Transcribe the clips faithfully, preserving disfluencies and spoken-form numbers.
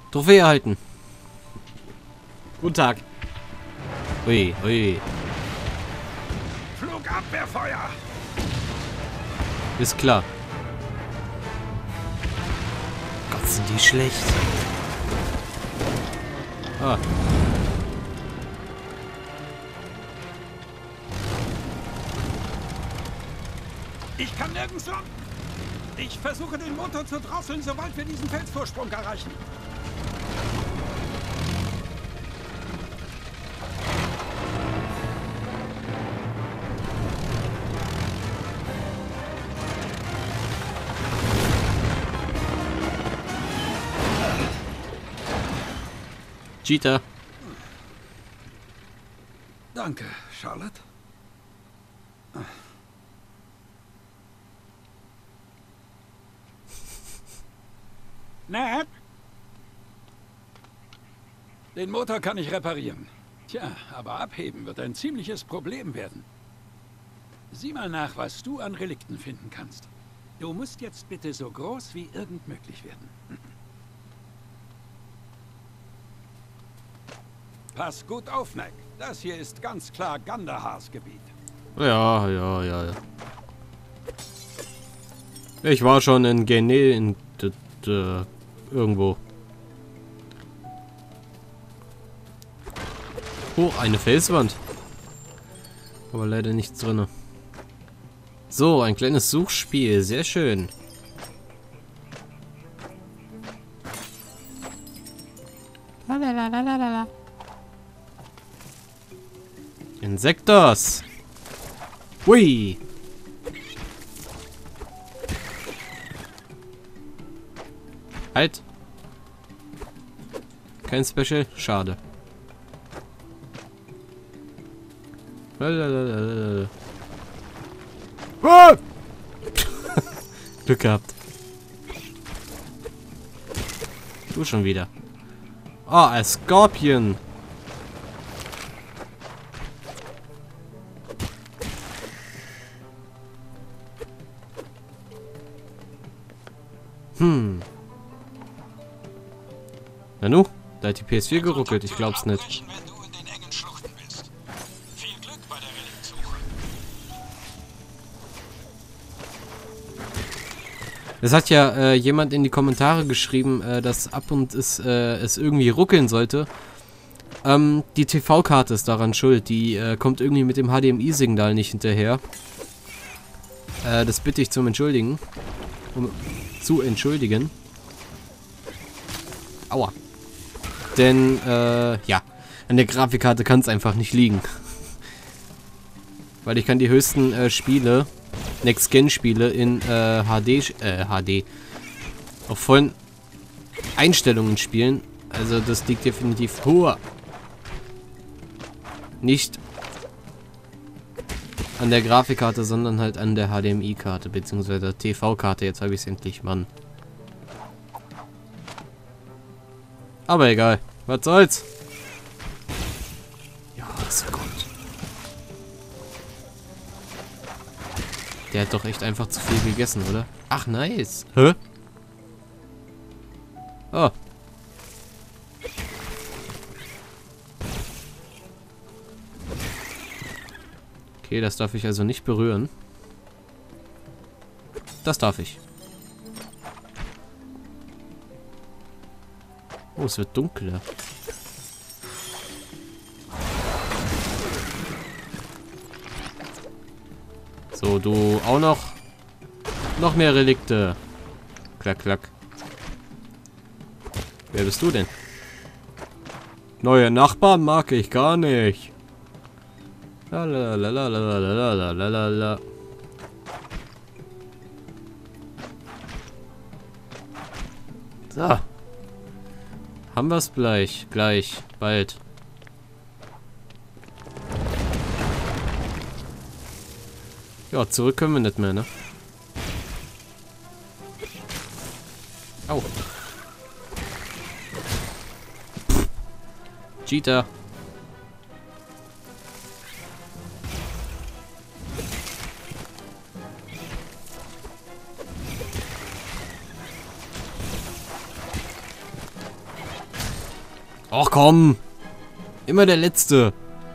Trophäe erhalten. Guten Tag. Ui, ui. Flugabwehrfeuer! Ist klar. Gott, sind die schlecht. Ah. Ich kann nirgends lang. Ich versuche den Motor zu drosseln, sobald wir diesen Felsvorsprung erreichen. Cheater. Danke, Charlotte. Ned? Den Motor kann ich reparieren. Tja, aber abheben wird ein ziemliches Problem werden. Sieh mal nach, was du an Relikten finden kannst. Du musst jetzt bitte so groß wie irgend möglich werden. Pass gut auf, Mac. Das hier ist ganz klar Gandahars Gebiet. Ja, ja, ja, ja. Ich war schon in Gene in d, d, irgendwo. Oh, eine Felswand. Aber leider nichts drin. So, ein kleines Suchspiel. Sehr schön. Lalalala. Insektos. Hui. Halt. Kein Special? Schade. Lalalala. Ah! Glück gehabt. Du schon wieder. Ah, ein Skorpion. Hm. Nanu, da hat die P S vier geruckelt, ich glaub's nicht. Es hat ja äh, jemand in die Kommentare geschrieben, äh, dass ab und es, äh, es irgendwie ruckeln sollte. Ähm, die T V-Karte ist daran schuld. Die äh, kommt irgendwie mit dem H D M I-Signal nicht hinterher. Äh, das bitte ich zum Entschuldigen. Um zu entschuldigen. Aua. Denn, äh, ja. An der Grafikkarte kann es einfach nicht liegen. Weil ich kann die höchsten äh, Spiele... Next-Gen-Spiele in äh, H D, äh, H D, auf vollen Einstellungen spielen. Also das liegt definitiv hoher. Nicht an der Grafikkarte, sondern halt an der H D M I-Karte, beziehungsweise der T V-Karte. Jetzt habe ich es endlich, Mann. Aber egal. Was soll's? Ja, das Gott. Der hat doch echt einfach zu viel gegessen, oder? Ach, nice. Hä? Oh. Okay, das darf ich also nicht berühren. Das darf ich. Oh, es wird dunkler. So, du auch noch. Noch mehr Relikte. Klack, klack. Wer bist du denn? Neue Nachbarn mag ich gar nicht. Lalalalalalalalalala. So. Haben wir es gleich. Gleich. Bald. Ja, zurück können wir nicht mehr, ne? Au. Cheater. Ach komm. Immer der Letzte.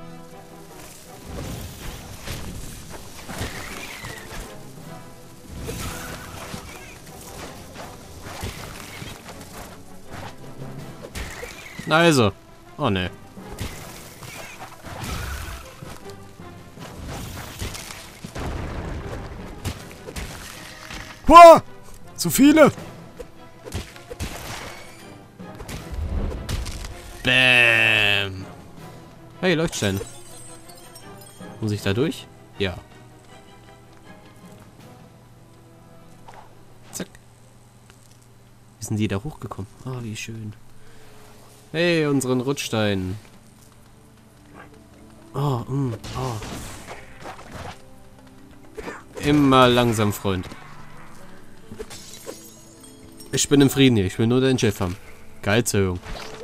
Na also. Oh ne. Boah! Zu viele! Bäm. Hey, Leuchtstein. Muss ich da durch? Ja. Zack. Wie sind die da hochgekommen? Oh, wie schön. Hey, unseren Rutschstein. Oh, mm, oh. Immer langsam, Freund. Ich bin im Frieden hier. Ich will nur deinen Chef haben. Gehaltserhöhung.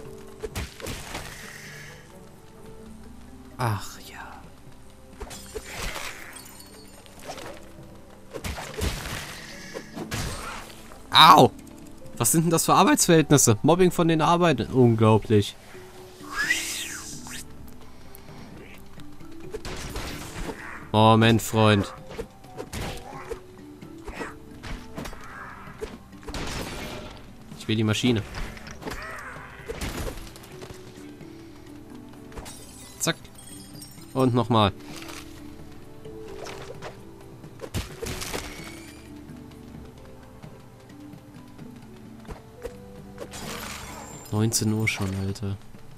Ach ja. Au! Was sind denn das für Arbeitsverhältnisse? Mobbing von den Arbeitern. Unglaublich. Moment, Freund. Ich will die Maschine. Zack. Und nochmal. neunzehn Uhr schon, Alter.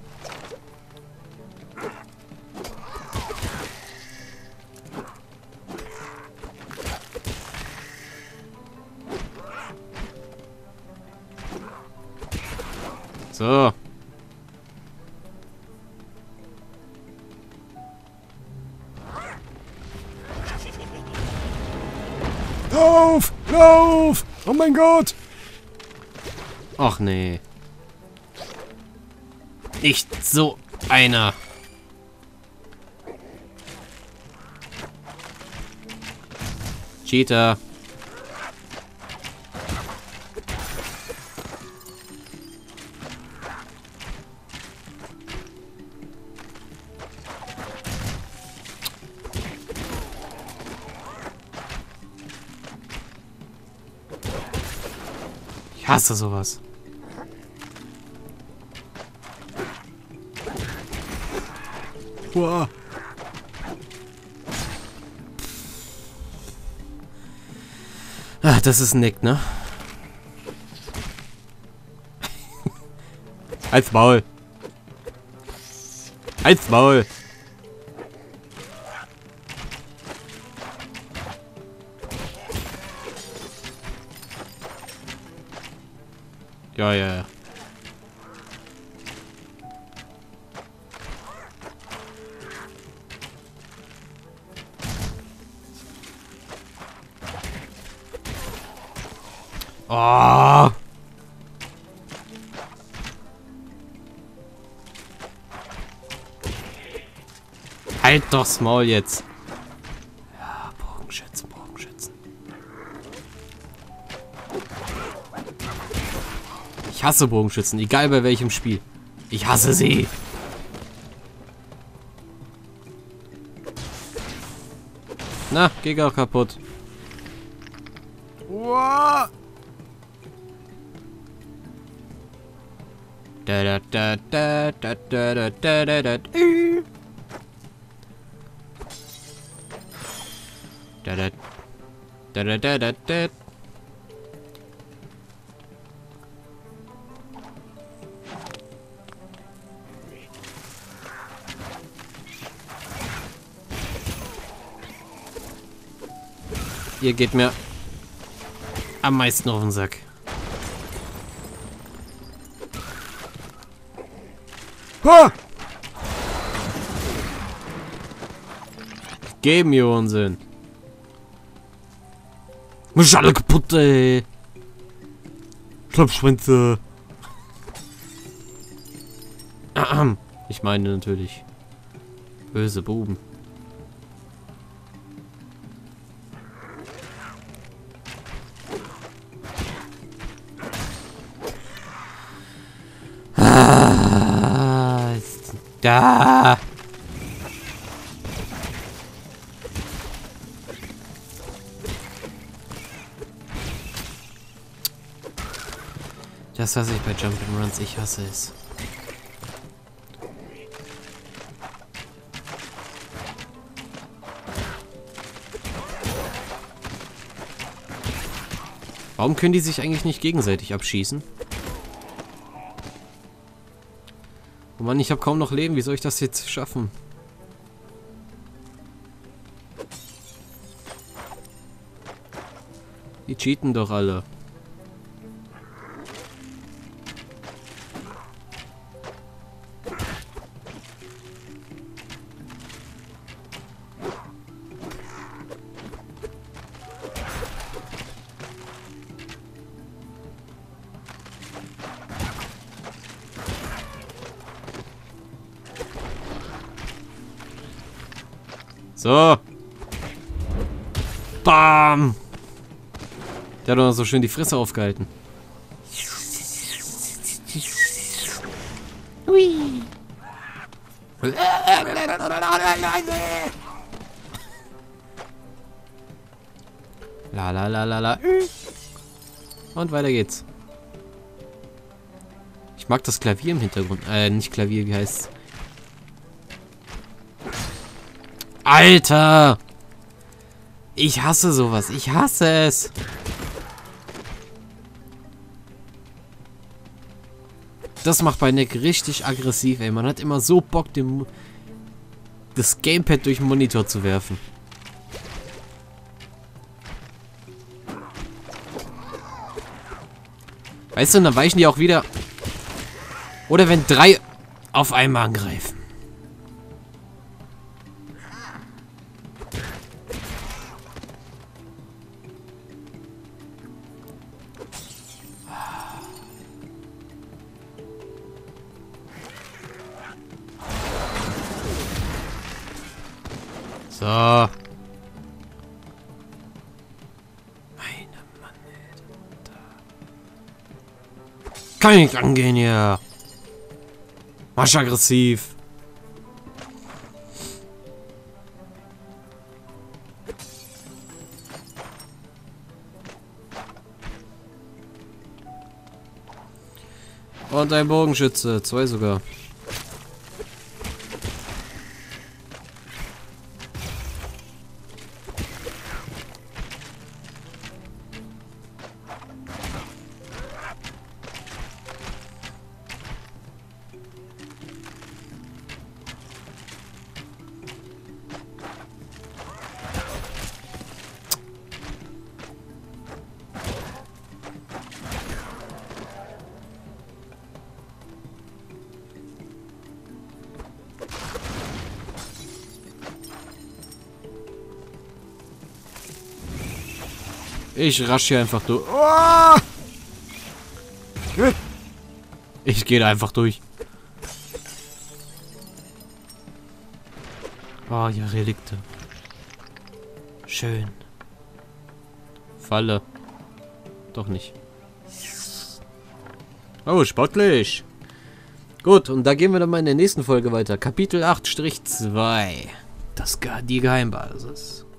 So. Lauf! Lauf! Oh mein Gott! Ach nee. Nicht so einer. Cheater. Ich hasse sowas. Boah! Ah, das ist ein Nick, ne? Halt's Maul. Halt's Maul. Ja, ja, ja. Oh. Halt doch's Maul jetzt. Ja, Bogenschützen, Bogenschützen. Ich hasse Bogenschützen, egal bei welchem Spiel. Ich hasse sie. Na, geh auch kaputt. Boah! Da da da da da da da da da da da da da da da da. Ihr geht mir am meisten auf den Sack. Ha! Geben mir Unsinn. Mich alle kaputt, ey. Schlappschwänze. Ahem. Ich meine natürlich böse Buben. Ah. Da! Das hasse ich bei Jump'n'Runs, ich hasse es. Warum können die sich eigentlich nicht gegenseitig abschießen? Oh Mann, ich habe kaum noch Leben. Wie soll ich das jetzt schaffen? Die cheaten doch alle. So. Bam. Der hat doch noch so schön die Fresse aufgehalten. Hui. La la la la la. Und weiter geht's. Ich mag das Klavier im Hintergrund. Äh, nicht Klavier, wie heißt's? Alter! Ich hasse sowas. Ich hasse es. Das macht bei Nick richtig aggressiv, ey. Man hat immer so Bock, dem, das Gamepad durch den Monitor zu werfen. Weißt du, und dann weichen die auch wieder. Oder wenn drei auf einmal angreifen. So. Meine Mann, da. Kann ich nicht angehen hier. Marsch aggressiv. Und ein Bogenschütze. Zwei sogar. Ich rasch hier einfach durch. Oh! Ich gehe da einfach durch. Oh, ja, Relikte. Schön. Falle. Doch nicht. Oh, sportlich. Gut, und da gehen wir dann mal in der nächsten Folge weiter. Kapitel acht zwei. Das, Ge- die Geheimbasis.